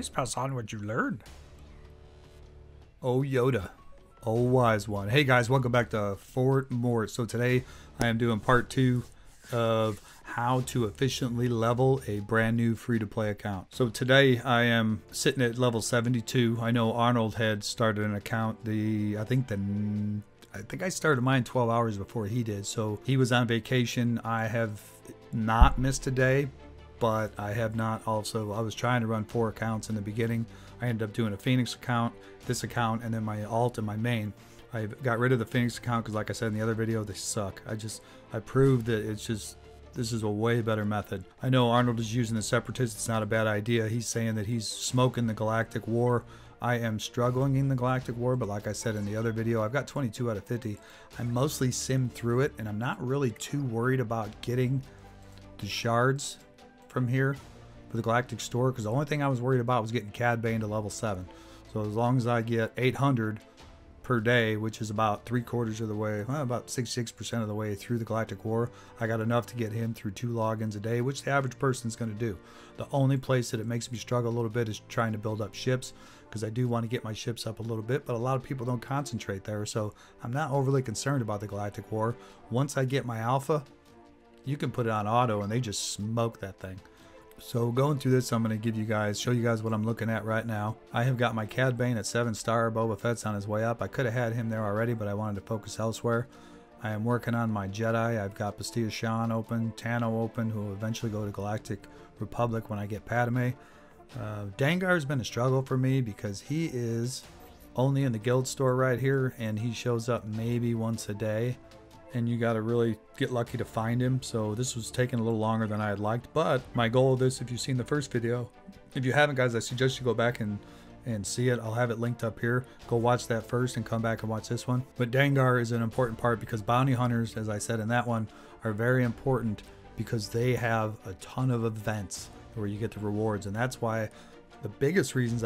Always pass on what you learned. Oh, Yoda. Oh, wise one. Hey, guys, welcome back to Fort Mort. So today I am doing part 2 of how to efficiently level a brand new free-to-play account. So today I am sitting at level 72. I know Arnold had started an account. I think I started mine 12 hours before he did. So he was on vacation. I have not missed a day, but I have not also. I was trying to run 4 accounts in the beginning. I ended up doing a Phoenix account, this account, and then my alt and my main. I got rid of the Phoenix account because, like I said in the other video, they suck. I proved that this is a way better method. I know Arnold is using the Separatist. It's not a bad idea. He's saying that he's smoking the Galactic War. I am struggling in the Galactic War, but like I said in the other video, I've got 22 out of 50. I mostly simmed through it, and I'm not really too worried about getting the shards from here for the Galactic Store, because the only thing I was worried about was getting Cad Bane to level 7. So as long as I get 800 per day, which is about 3/4 of the way, well, about 66% of the way through the Galactic War, I got enough to get him through 2 logins a day, which the average person is going to do. The only place that it makes me struggle a little bit is trying to build up ships, because I do want to get my ships up a little bit, but a lot of people don't concentrate there, so I'm not overly concerned about the Galactic War. Once I get my alpha, you can put it on auto and they just smoke that thing. So going through this, I'm going to show you guys what I'm looking at right now. I have got my Cad Bane at 7-star. Boba Fett's on his way up. I could have had him there already, but I wanted to focus elsewhere. I am working on my Jedi. I've got Bastilla Shan open, Tano open, who will eventually go to Galactic Republic when I get Padme. Dengar's been a struggle for me because he is only in the guild store right here, and he shows up maybe once a day. And you got to really get lucky to find him. So this was taking a little longer than I had liked. But my goal of this, if you've seen the first video, if you haven't, guys, I suggest you go back and see it. I'll have it linked up here. Go watch that first and come back and watch this one. But Dengar is an important part because bounty hunters, as I said in that one, are very important because they have a ton of events where you get the rewards. And that's why the biggest reason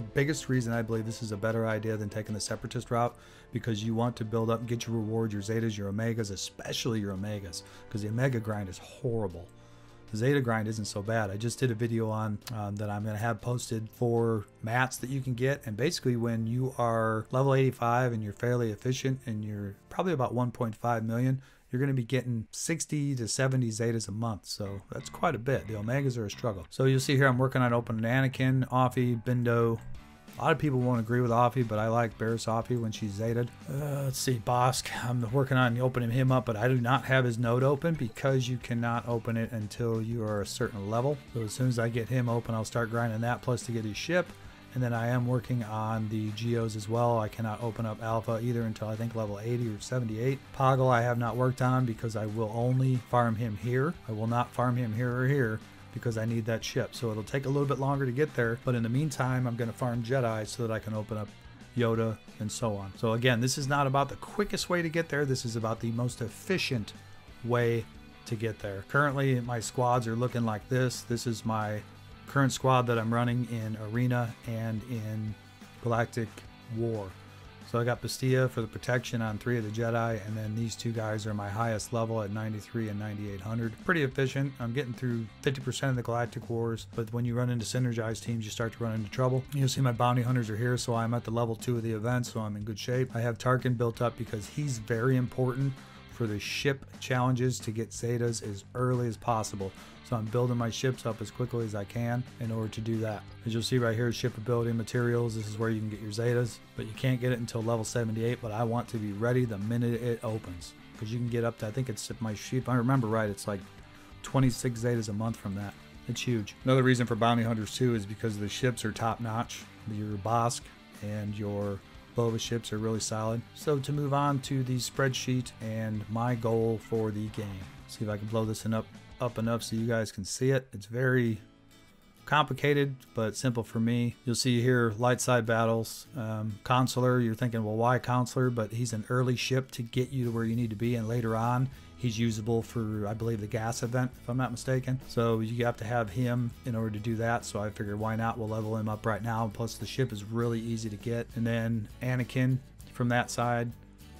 I believe this is a better idea than taking the Separatist route, because you want to build up and get your rewards, your Zetas, your Omegas, especially your Omegas, because the Omega grind is horrible. The Zeta grind isn't so bad. I just did a video on that I'm going to have posted for mats that you can get, and basically when you are level 85 and you're fairly efficient and you're probably about 1.5 million, you're going to be getting 60 to 70 Zetas a month. So that's quite a bit. The Omegas are a struggle. So you'll see here I'm working on opening Anakin, Offie, Bindo. A lot of people won't agree with Offie, but I like Barriss Offie when she's Zetaed. Let's see, Bossk. I'm working on opening him up, but I do not have his node open because you cannot open it until you are a certain level. So as soon as I get him open, I'll start grinding that, plus to get his ship. And then I am working on the Geos as well. I cannot open up Alpha either until I think level 80 or 78. Poggle I have not worked on because I will only farm him here. I will not farm him here or here because I need that ship. So it'll take a little bit longer to get there. But in the meantime, I'm going to farm Jedi so that I can open up Yoda and so on. So again, this is not about the quickest way to get there. This is about the most efficient way to get there. Currently, my squads are looking like this. This is my current squad that I'm running in Arena and in Galactic War. So I got Bastilla for the protection on 3 of the Jedi, and then these 2 guys are my highest level at 93 and 9800. Pretty efficient. I'm getting through 50% of the Galactic Wars, but when you run into synergized teams, you start to run into trouble. You'll see my bounty hunters are here, so I'm at the level 2 of the event, so I'm in good shape. I have Tarkin built up because he's very important for the ship challenges to get Zetas as early as possible. So I'm building my ships up as quickly as I can in order to do that. As you'll see right here, ship ability materials. This is where you can get your Zetas, but you can't get it until level 78. But I want to be ready the minute it opens, because you can get up to, I think it's my sheep, if I remember right, it's like 26 Zetas a month from that. It's huge. Another reason for bounty hunters too is because the ships are top notch. Your Bossk and your Boba ships are really solid. So to move on to the spreadsheet and my goal for the game. See if I can blow this up enough so you guys can see it. It's very complicated but simple for me. You'll see here light side battles, Consular. You're thinking, well, why Consular? But he's an early ship to get you to where you need to be, and later on he's usable for, I believe, the gas event, if I'm not mistaken. So you have to have him in order to do that. So I figured, why not? We'll level him up right now. Plus the ship is really easy to get. And then Anakin from that side,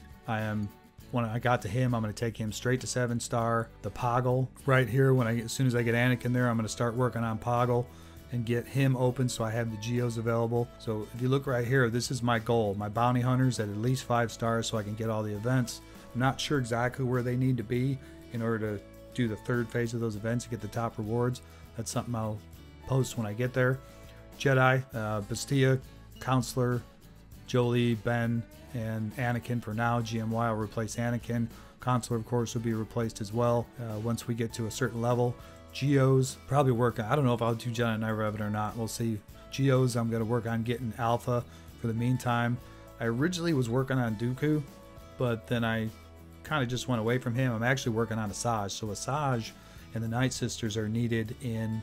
when I got to him, I'm going to take him straight to 7-star. The Poggle right here, as soon as I get Anakin there, I'm going to start working on Poggle. and get him open so I have the geos available. So if you look right here, this is my goal. My bounty hunters at least 5 stars so I can get all the events. I'm not sure exactly where they need to be in order to do the 3rd phase of those events to get the top rewards. That's something I'll post when I get there. Jedi, Bastia, Counselor, Jolee, Ben, and Anakin for now. GMY will replace Anakin. Counselor, of course, will be replaced as well once we get to a certain level. Geos, probably work on, I don't know if I'll do Jedi Knight Revan or not. We'll see. Geos, I'm going to work on getting Alpha for the meantime. I originally was working on Dooku, but then I kind of just went away from him. I'm actually working on Asajj. So Asajj and the Night Sisters are needed in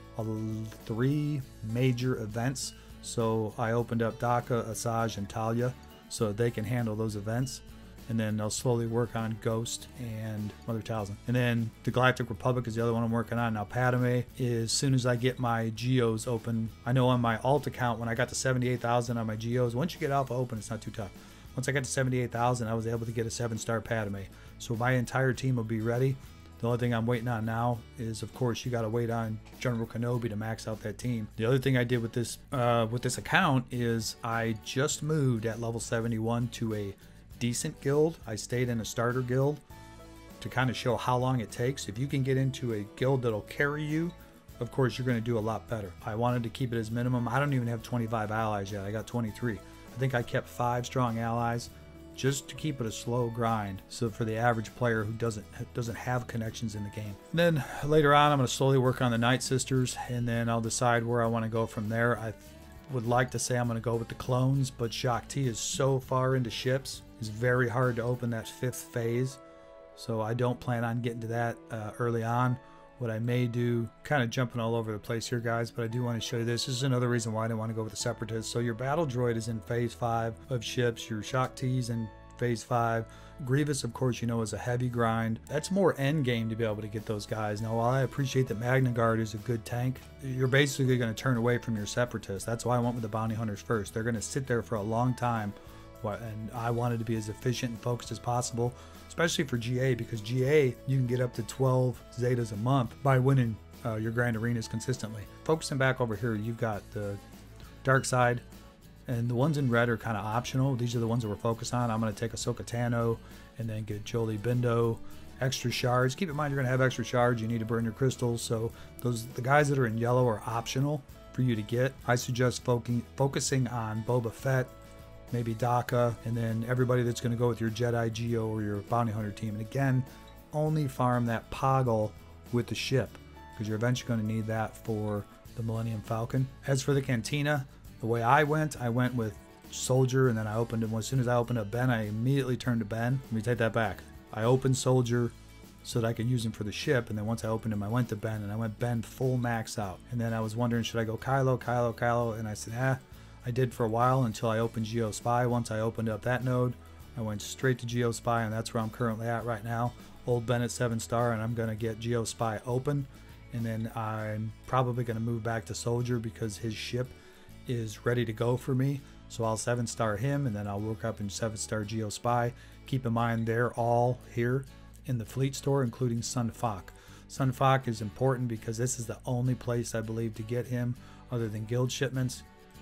3 major events. So I opened up Daka, Asajj, and Talia so they can handle those events. And then I'll slowly work on Ghost and Mother Talzin. And then the Galactic Republic is the other one I'm working on. Now Padme is, as soon as I get my Geos open, I know on my alt account when I got to 78,000 on my Geos, once you get Alpha open, it's not too tough. Once I got to 78,000, I was able to get a 7-star Padme. So my entire team will be ready. The only thing I'm waiting on now is, of course, you got to wait on General Kenobi to max out that team. The other thing I did with this account is I just moved at level 71 to a decent guild. I stayed in a starter guild to kind of show how long it takes. If you can get into a guild that'll carry you, of course, you're going to do a lot better. I wanted to keep it as minimum. I don't even have 25 allies yet. I got 23. I think I kept 5 strong allies just to keep it a slow grind, so for the average player who doesn't have connections in the game. And then later on, I'm going to slowly work on the Night Sisters, and then I'll decide where I want to go from there. I would like to say I'm going to go with the clones, but Shaak Ti is so far into ships. It's very hard to open that 5th phase, so I don't plan on getting to that early on. What I may do, kind of jumping all over the place here, guys, but I do want to show you this. This is another reason why I didn't want to go with the Separatists. So your battle droid is in phase 5 of ships. Your Shaak Ti's in phase 5. Grievous, of course, you know, is a heavy grind. That's more end game to be able to get those guys. Now, while I appreciate that Magna Guard is a good tank, you're basically going to turn away from your Separatists. That's why I went with the Bounty Hunters first. They're going to sit there for a long time, and I wanted to be as efficient and focused as possible, especially for GA, because GA, you can get up to 12 Zetas a month by winning your Grand Arenas consistently. Focusing back over here, you've got the Dark Side, and the ones in red are kind of optional. These are the ones that we're focused on. I'm going to take Ahsoka Tano and then get Jolee Bindo, extra shards. Keep in mind you're going to have extra shards. You need to burn your crystals, so the guys that are in yellow are optional for you to get. I suggest focusing on Boba Fett, maybe Daka, and then everybody that's going to go with your Jedi, Geo, or your Bounty Hunter team. And again, only farm that Poggle with the ship, because you're eventually going to need that for the Millennium Falcon. As for the Cantina, the way I went with Soldier, and then I opened him. As soon as I opened up Ben, I immediately turned to Ben. Let me take that back. I opened Soldier so that I could use him for the ship, and then once I opened him, I went to Ben, and I went Ben full max out. And then I was wondering, should I go Kylo, and I said, I did for a while until I opened Geospy. Once I opened up that node, I went straight to Geospy, and that's where I'm currently at right now. Old Ben at 7-star, and I'm going to get Geospy open, and then I'm probably going to move back to Soldier because his ship is ready to go for me. So I'll 7-star him, and then I'll work up in 7-star Geospy. Keep in mind they're all here in the fleet store, including Sun Fac. Sun Fac is important because this is the only place I believe to get him other than guild shipments.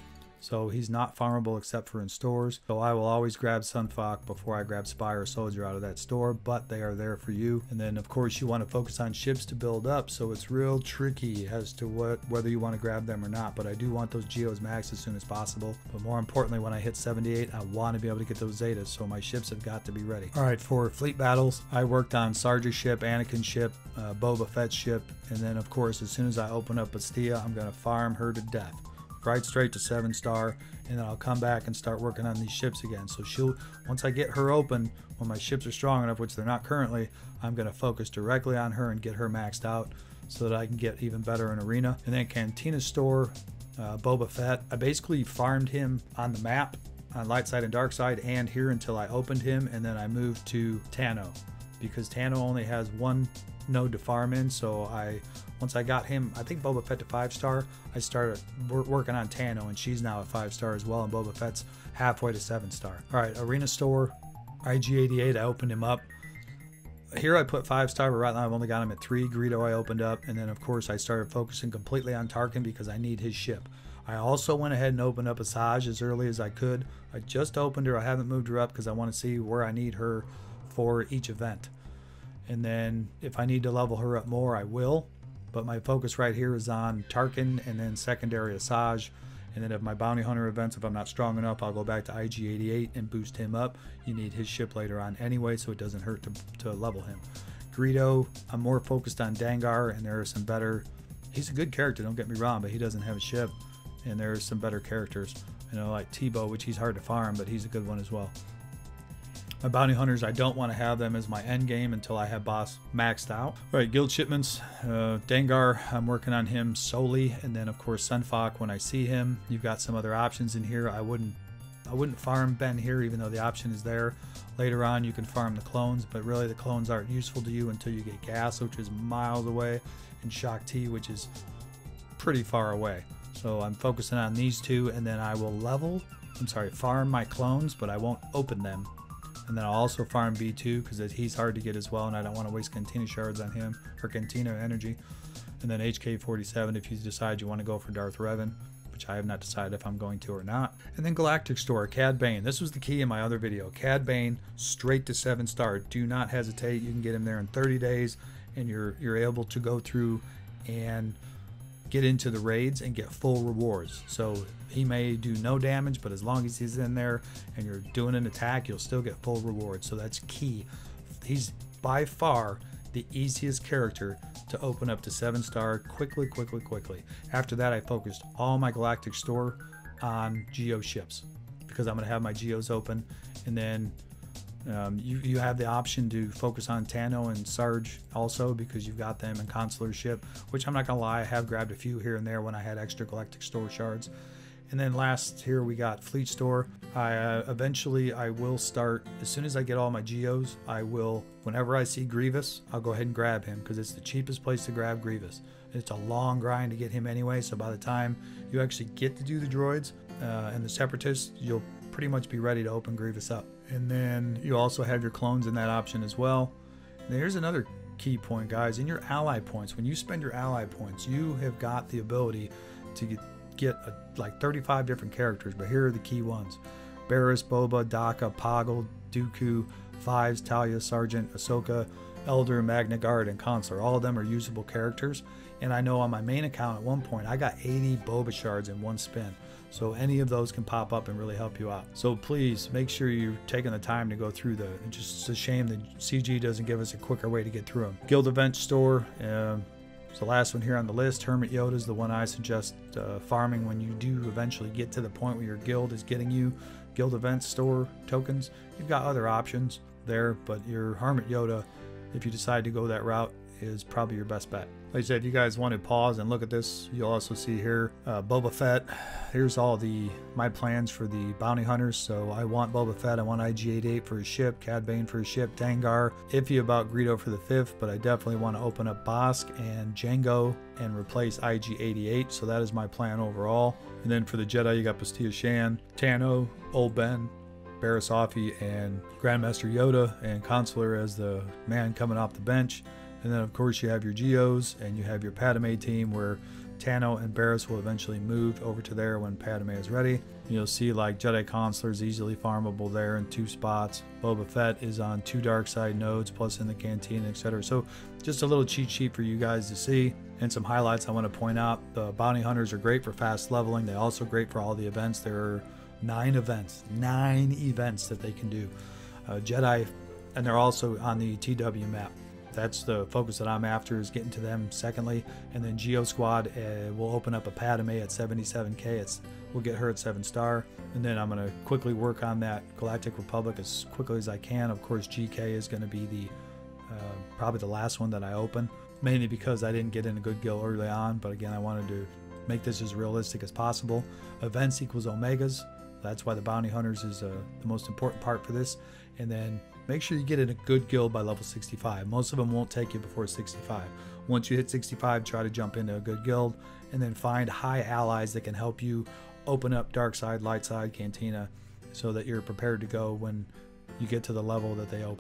So he's not farmable except for in stores. So I will always grab Sun Fac before I grab Spy or Soldier out of that store, but they are there for you. And then of course you want to focus on ships to build up, so it's real tricky as to whether you want to grab them or not. But I do want those Geos max as soon as possible. But more importantly, when I hit 78, I want to be able to get those Zetas, so my ships have got to be ready. Alright, for fleet battles, I worked on Sarge's ship, Anakin's ship, Boba Fett's ship, and then of course as soon as I open up Bastia, I'm going to farm her to death. Right straight to 7-star, and then I'll come back and start working on these ships again. So once I get her open, when my ships are strong enough, which they're not currently, I'm going to focus directly on her and get her maxed out so that I can get even better in arena. And then Cantina store, Boba Fett, I basically farmed him on the map on light side and dark side and here until I opened him, and then I moved to Tano because Tano only has 1 node to farm in. So once I got him, I think Boba Fett to 5-star, I started working on Tano, and she's now at 5-star as well, and Boba Fett's halfway to 7-star. All right, arena store, IG-88, I opened him up. here I put 5-star, but right now I've only got him at 3. Greedo I opened up, and then of course I started focusing completely on Tarkin because I need his ship. I also went ahead and opened up Asajj as early as I could. I just opened her. I haven't moved her up because I want to see where I need her for each event. And then if I need to level her up more, I will. But my focus right here is on Tarkin and then secondary Asajj. And then if my bounty hunter events, if I'm not strong enough, I'll go back to IG-88 and boost him up. You need his ship later on anyway, so it doesn't hurt to level him. Greedo, I'm more focused on Dengar, and there are some better... He's a good character, don't get me wrong, but he doesn't have a ship. And there are some better characters. You know, like Tebow, which he's hard to farm, but he's a good one as well. My bounty hunters, I don't want to have them as my end game until I have boss maxed out. All right, guild shipments. Dengar, I'm working on him solely, and then of course Sunfok when I see him. You've got some other options in here. I wouldn't farm Ben here, even though the option is there. Later on, you can farm the clones, but really the clones aren't useful to you until you get Gas, which is miles away, and Shock T, which is pretty far away. So I'm focusing on these two, and then I will farm my clones, but I won't open them. And then I'll also farm B2 because he's hard to get as well, and I don't want to waste Cantina shards on him, or Cantina energy. And then HK47 if you decide you want to go for Darth Revan, which I have not decided if I'm going to or not. And then Galactic Store, Cad Bane. This was the key in my other video. Cad Bane, straight to 7-star. Do not hesitate. You can get him there in 30 days, and you're able to go through and get into the raids and get full rewards. So he may do no damage, but as long as he's in there and you're doing an attack, you'll still get full rewards. So that's key. He's by far the easiest character to open up to 7-star quickly. After that, I focused all my Galactic Store on Geo ships because I'm going to have my Geos open, and then you have the option to focus on Tano and Sarge also because you've got them in Consular ship, which I'm not gonna lie, I have grabbed a few here and there when I had extra Galactic Store shards. And then last here we got Fleet Store. Eventually I will start, as soon as I get all my Geos, I will, whenever I see Grievous, I'll go ahead and grab him because it's the cheapest place to grab Grievous. It's a long grind to get him anyway, so by the time you actually get to do the droids and the Separatists, you'll pretty much be ready to open Grievous up. And then you also have your clones in that option as well. And here's another key point, guys. In your ally points, when you spend your ally points, you have got the ability to get like 35 different characters, but here are the key ones: Barriss, Boba, Daka, Poggle, Dooku, Fives, Talia, Sergeant, Ahsoka, Elder, Magna Guard, and Consular. All of them are usable characters. And I know on my main account at one point I got 80 Boba shards in one spin. So any of those can pop up and really help you out. So please make sure you're taking the time to go through it's just a shame that CG doesn't give us a quicker way to get through them. Guild Event Store, it's the last one here on the list. Hermit Yoda is the one I suggest farming when you do eventually get to the point where your guild is getting you Guild Event Store tokens. You've got other options there, but your Hermit Yoda, if you decide to go that route, is probably your best bet. Like I said, if you guys want to pause and look at this, you'll also see here Boba Fett. Here's all my plans for the bounty hunters. So I want Boba Fett, I want IG-88 for his ship, Cad Bane for his ship, Dengar. Iffy about Greedo for the 5th, but I definitely want to open up Bossk and Jango and replace IG-88. So that is my plan overall. And then for the Jedi, you got Bastilla Shan, Tano, Old Ben, Barriss Offee, and Grandmaster Yoda, and Consular as the man coming off the bench. And then of course you have your Geos and you have your Padme team where Tano and Barriss will eventually move over to there when Padme is ready. You'll see like Jedi Consular is easily farmable there in 2 spots. Boba Fett is on 2 dark side nodes plus in the canteen, etc. So just a little cheat sheet for you guys to see. And some highlights I want to point out. The bounty hunters are great for fast leveling. They're also great for all the events. There are 9 events that they can do. Jedi, and they're also on the TW map. That's the focus that I'm after, is getting to them secondly. And then Geo Squad will open up a Padme at 77k. We'll get her at 7-star. And then I'm going to quickly work on that Galactic Republic as quickly as I can. Of course, GK is going to be the probably the last one that I open, mainly because I didn't get in a good guild early on. But again, I wanted to make this as realistic as possible. Events equals Omegas. That's why the bounty hunters is the most important part for this. And then make sure you get in a good guild by level 65. Most of them won't take you before 65. Once you hit 65, try to jump into a good guild, and then find high allies that can help you open up dark side, light side, cantina, so that you're prepared to go when you get to the level that they open.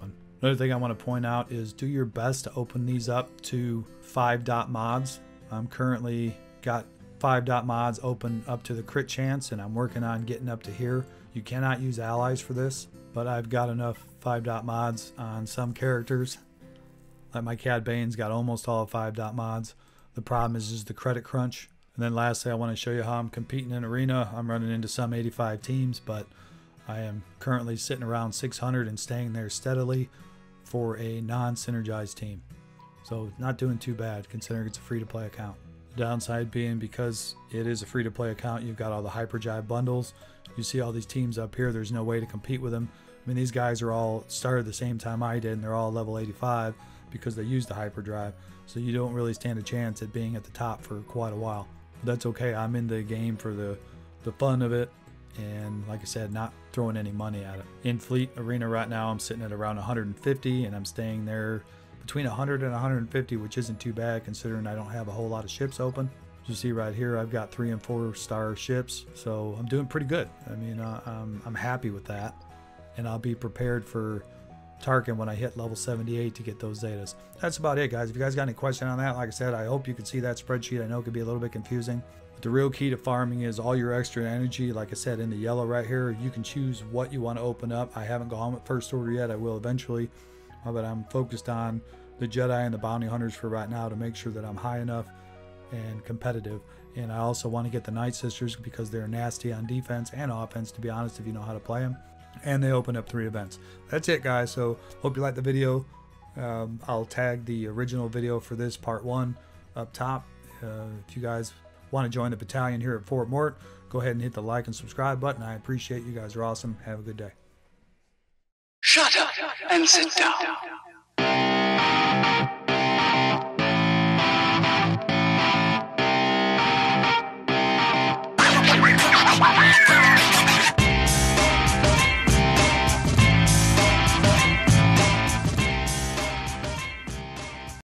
Another thing I want to point out is do your best to open these up to 5-dot mods. I'm currently got 5-dot mods open up to the crit chance, and I'm working on getting up to here. You cannot use allies for this, but I've got enough 5-dot mods on some characters. Like my Cad Bane's got almost all 5-dot mods. The problem is just the credit crunch. And then lastly, I want to show you how I'm competing in Arena. I'm running into some 85 teams, but I am currently sitting around 600 and staying there steadily for a non-synergized team. So not doing too bad considering it's a free-to-play account. The downside being because it is a free-to-play account, you've got all the Hyperdrive bundles. You see all these teams up here, there's no way to compete with them. I mean, these guys are all started the same time I did, and they're all level 85 because they use the Hyperdrive. So you don't really stand a chance at being at the top for quite a while. But that's okay. I'm in the game for the fun of it, and like I said, not throwing any money at it. In Fleet Arena right now, I'm sitting at around 150, and I'm staying there between 100 and 150, which isn't too bad considering I don't have a whole lot of ships open. As you see right here, I've got 3- and 4-star ships, so I'm doing pretty good. I mean, I'm happy with that, and I'll be prepared for Tarkin when I hit level 78 to get those Zetas. That's about it, guys. If you guys got any question on that, like I said, I hope you can see that spreadsheet. I know it could be a little bit confusing. But the real key to farming is all your extra energy. Like I said, in the yellow right here, you can choose what you want to open up. I haven't gone with First Order yet. I will eventually, but I'm focused on the Jedi and the Bounty Hunters for right now to make sure that I'm high enough and competitive. And I also want to get the Night Sisters because they're nasty on defense and offense, to be honest, if you know how to play them. And they open up 3 events. That's it, guys. So hope you liked the video. I'll tag the original video for this part 1 up top. If you guys want to join the battalion here at Fort Mort, go ahead and hit the like and subscribe button. I appreciate you guys are awesome. Have a good day. Shut up and sit down.